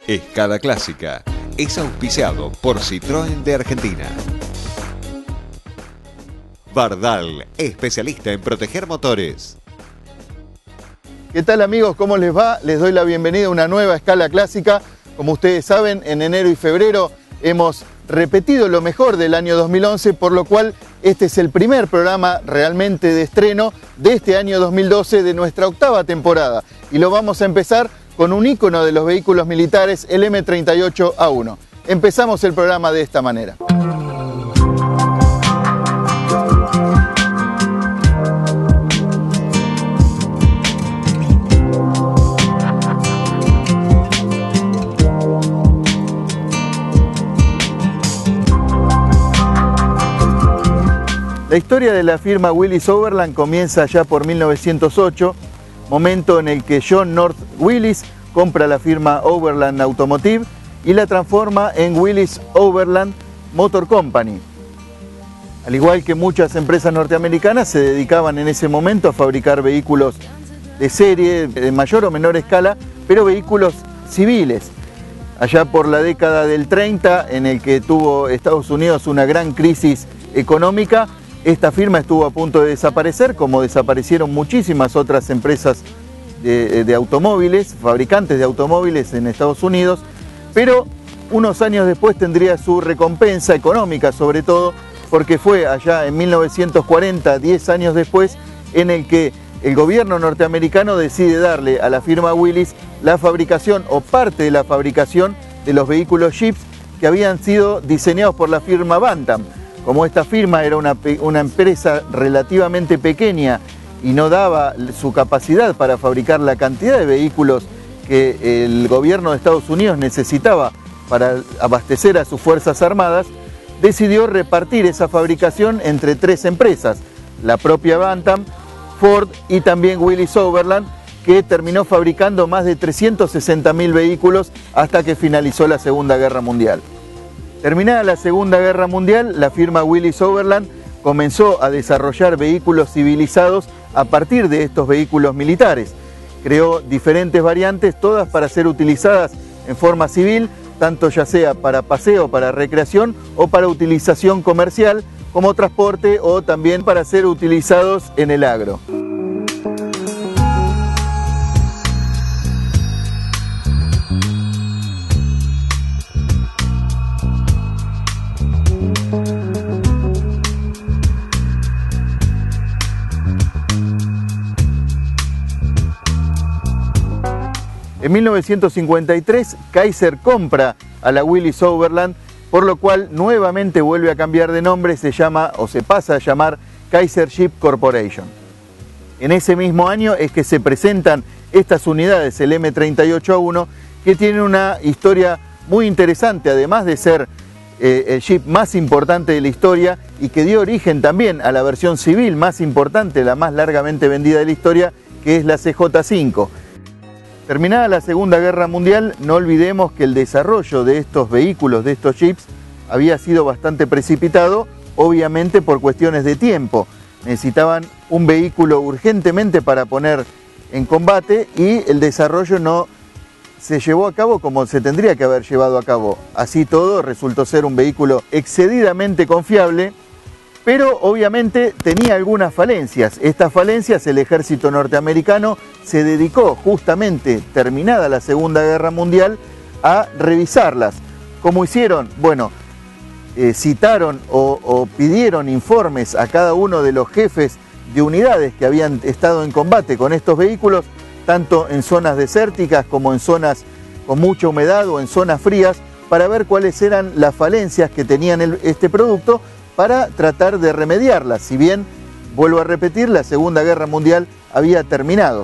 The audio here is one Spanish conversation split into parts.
Escala Clásica es auspiciado por Citroën de Argentina. Bardal, especialista en proteger motores. ¿Qué tal, amigos? ¿Cómo les va? Les doy la bienvenida a una nueva Escala Clásica. Como ustedes saben, en enero y febrero hemos repetido lo mejor del año 2011, por lo cual este es el primer programa realmente de estreno de este año 2012 de nuestra octava temporada. Y lo vamos a empezar con un ícono de los vehículos militares, el M38A1. Empezamos el programa de esta manera. La historia de la firma Willys-Overland comienza ya por 1908, momento en el que John North Willys compra la firma Overland Automotive y la transforma en Willys-Overland Motor Company. Al igual que muchas empresas norteamericanas, se dedicaban en ese momento a fabricar vehículos de serie, de mayor o menor escala, pero vehículos civiles. Allá por la década del 30, en el que tuvo Estados Unidos una gran crisis económica, esta firma estuvo a punto de desaparecer, como desaparecieron muchísimas otras empresas de automóviles, fabricantes de automóviles en Estados Unidos, pero unos años después tendría su recompensa económica, sobre todo porque fue allá en 1940, 10 años después, en el que el gobierno norteamericano decide darle a la firma Willys la fabricación o parte de la fabricación de los vehículos Jeeps que habían sido diseñados por la firma Bantam. Como esta firma era una empresa relativamente pequeña y no daba su capacidad para fabricar la cantidad de vehículos que el gobierno de Estados Unidos necesitaba para abastecer a sus Fuerzas Armadas, decidió repartir esa fabricación entre tres empresas, la propia Bantam, Ford y también Willys-Overland, que terminó fabricando más de 360.000 vehículos hasta que finalizó la Segunda Guerra Mundial. Terminada la Segunda Guerra Mundial, la firma Willys-Overland comenzó a desarrollar vehículos civilizados a partir de estos vehículos militares. Creó diferentes variantes, todas para ser utilizadas en forma civil, tanto ya sea para paseo, para recreación o para utilización comercial, como transporte o también para ser utilizados en el agro. En 1953, Kaiser compra a la Willys-Overland, por lo cual nuevamente vuelve a cambiar de nombre, se llama o se pasa a llamar Kaiser Jeep Corporation. En ese mismo año es que se presentan estas unidades, el M38A1, que tienen una historia muy interesante, además de ser el Jeep más importante de la historia y que dio origen también a la versión civil más importante, la más largamente vendida de la historia, que es la CJ5. Terminada la Segunda Guerra Mundial, no olvidemos que el desarrollo de estos vehículos, de estos Jeeps, había sido bastante precipitado, obviamente por cuestiones de tiempo. Necesitaban un vehículo urgentemente para poner en combate y el desarrollo no se llevó a cabo como se tendría que haber llevado a cabo. Así todo, resultó ser un vehículo excedidamente confiable, pero obviamente tenía algunas falencias. Estas falencias el ejército norteamericano se dedicó justamente, terminada la Segunda Guerra Mundial, a revisarlas. ¿Cómo hicieron? Bueno, citaron o pidieron informes a cada uno de los jefes de unidades que habían estado en combate con estos vehículos, tanto en zonas desérticas como en zonas con mucha humedad o en zonas frías, para ver cuáles eran las falencias que tenían este producto, para tratar de remediarlas, si bien, vuelvo a repetir, la Segunda Guerra Mundial había terminado.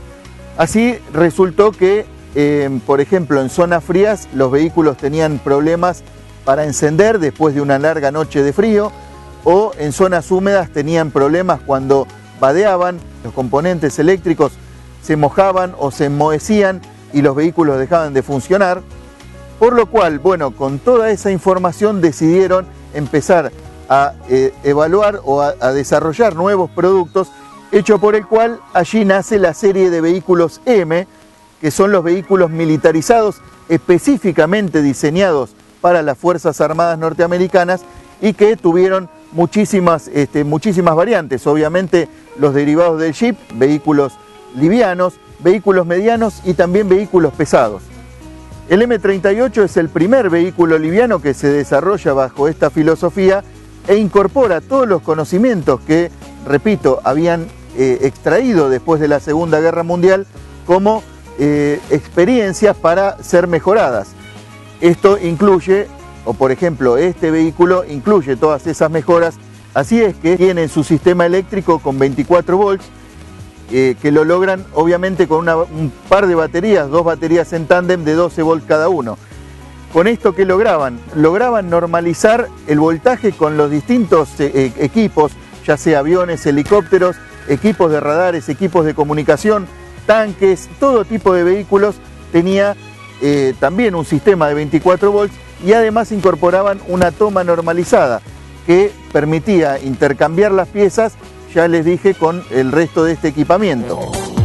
Así resultó que, por ejemplo, en zonas frías los vehículos tenían problemas para encender después de una larga noche de frío, o en zonas húmedas tenían problemas cuando vadeaban, los componentes eléctricos se mojaban o se enmohecían y los vehículos dejaban de funcionar, por lo cual, bueno, con toda esa información decidieron empezar a evaluar o a desarrollar nuevos productos, hecho por el cual allí nace la serie de vehículos M, que son los vehículos militarizados específicamente diseñados para las Fuerzas Armadas norteamericanas y que tuvieron muchísimas variantes. Obviamente los derivados del Jeep, vehículos livianos, vehículos medianos y también vehículos pesados. El M38 es el primer vehículo liviano que se desarrolla bajo esta filosofía e incorpora todos los conocimientos que, repito, habían extraído después de la Segunda Guerra Mundial como experiencias para ser mejoradas. Esto incluye, o por ejemplo, este vehículo incluye todas esas mejoras, así es que tienen su sistema eléctrico con 24 volts, que lo logran obviamente con un par de baterías, dos baterías en tándem de 12 volts cada uno. Con esto, ¿qué lograban? Lograban normalizar el voltaje con los distintos equipos, ya sea aviones, helicópteros, equipos de radares, equipos de comunicación, tanques, todo tipo de vehículos tenía también un sistema de 24 volts y además incorporaban una toma normalizada que permitía intercambiar las piezas, ya les dije, con el resto de este equipamiento.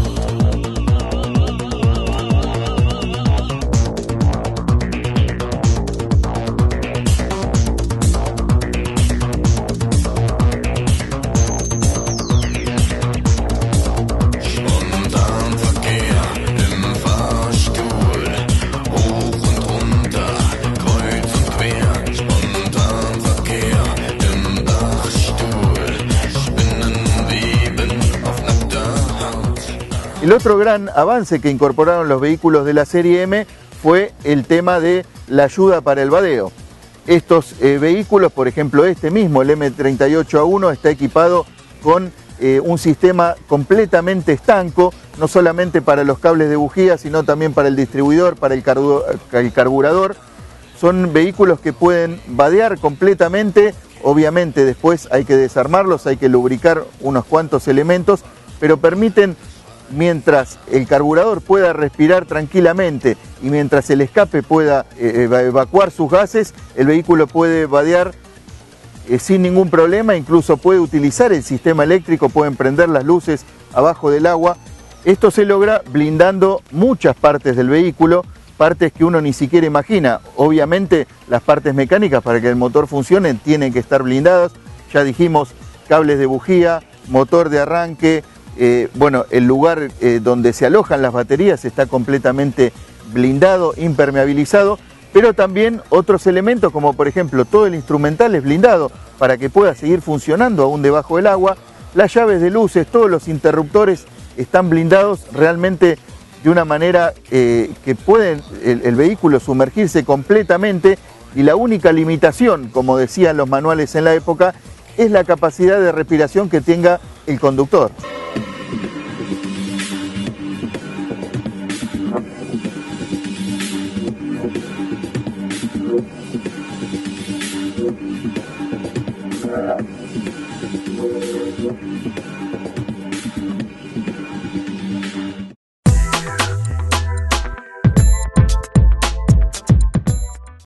El otro gran avance que incorporaron los vehículos de la serie M fue el tema de la ayuda para el vadeo. Estos vehículos, por ejemplo este mismo, el M38A1, está equipado con un sistema completamente estanco, no solamente para los cables de bujía, sino también para el distribuidor, para el carburador. Son vehículos que pueden vadear completamente, obviamente después hay que desarmarlos, hay que lubricar unos cuantos elementos, pero permiten, mientras el carburador pueda respirar tranquilamente y mientras el escape pueda evacuar sus gases, el vehículo puede vadear sin ningún problema, incluso puede utilizar el sistema eléctrico, pueden prender las luces abajo del agua. Esto se logra blindando muchas partes del vehículo, partes que uno ni siquiera imagina. Obviamente las partes mecánicas para que el motor funcione tienen que estar blindadas, ya dijimos, cables de bujía, motor de arranque. Bueno, el lugar donde se alojan las baterías está completamente blindado, impermeabilizado, pero también otros elementos como por ejemplo todo el instrumental es blindado para que pueda seguir funcionando aún debajo del agua. Las llaves de luces, todos los interruptores están blindados realmente de una manera que puede el vehículo sumergirse completamente, y la única limitación, como decían los manuales en la época, es la capacidad de respiración que tenga el conductor.